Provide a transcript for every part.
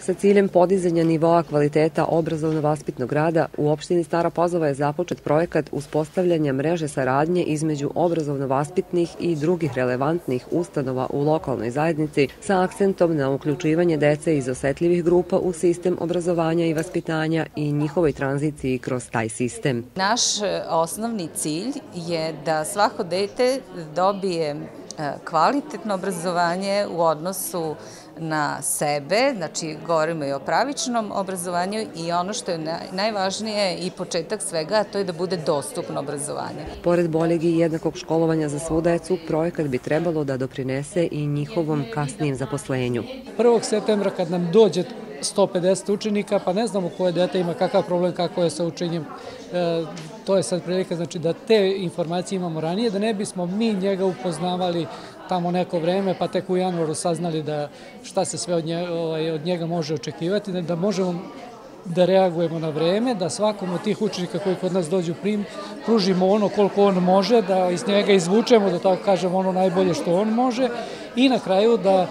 Sa ciljem podizanja nivoa kvaliteta obrazovno-vaspitnog rada u opštini Stara Pazova je započet projekat uspostavljanja mreže saradnje između obrazovno-vaspitnih i drugih relevantnih ustanova u lokalnoj zajednici sa akcentom na uključivanje dece iz osetljivih grupa u sistem obrazovanja i vaspitanja i njihovoj tranziciji kroz taj sistem. Naš osnovni cilj je da svako dete dobije kvalitetno obrazovanje u odnosu na sebe, znači govorimo i o pravičnom obrazovanju i ono što je najvažnije i početak svega, a to je da bude dostupno obrazovanje. Pored boljeg i jednakog školovanja za svu decu, projekat bi trebalo da doprinese i njihovom kasnijem zaposlenju. 1. septembra kad nam dođe 150 učenika, pa ne znamo koje dete ima kakav problem, kako je sa učenjem. To je sad prilika, znači da te informacije imamo ranije, da ne bismo mi njega upoznavali tamo neko vreme, pa tek u januaru saznali da šta se sve od njega može očekivati, da možemo da reagujemo na vreme, da svakom od tih učenika koji kod nas dođu pružimo ono koliko on može, da iz njega izvučemo, da tako kažem, ono najbolje što on može i na kraju da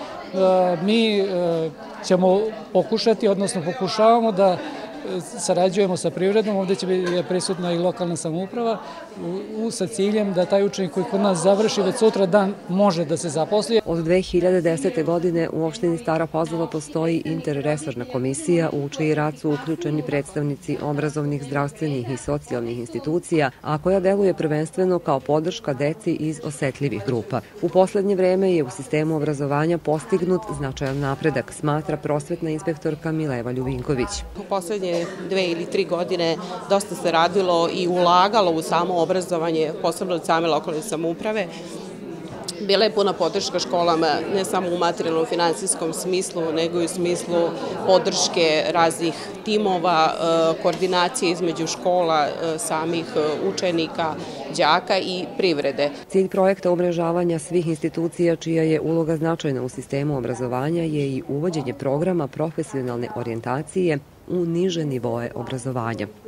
mi ćemo pokušati, odnosno pokušavamo da sarađujemo sa privredom, ovdje će biti prisutna i lokalna samouprava sa ciljem da taj učenik koji kod nas završi već sutra dan može da se zaposli. Od 2010. godine u opštini Stara Pazova postoji interresorna komisija u čiji rad su uključeni predstavnici obrazovnih, zdravstvenih i socijalnih institucija, a koja deluje prvenstveno kao podrška deci iz osetljivih grupa. U poslednje vreme je u sistemu obrazovanja postignut značajan napredak, smatra prosvetna inspektorka Mileva Ljuvinković. U poslednje 2 ili 3 godine dosta se radilo i ulagalo u samo obrazovanje, posebno od same lokalne samouprave. Bila je puna podrška školama, ne samo u materijalnom finansijskom smislu, nego i u smislu podrške raznih timova, koordinacije između škola, samih učenika, đaka i privrede. Cilj projekta umrežavanja svih institucija čija je uloga značajna u sistemu obrazovanja je i uvođenje programa profesionalne orijentacije u niže nivoe obrazovanja.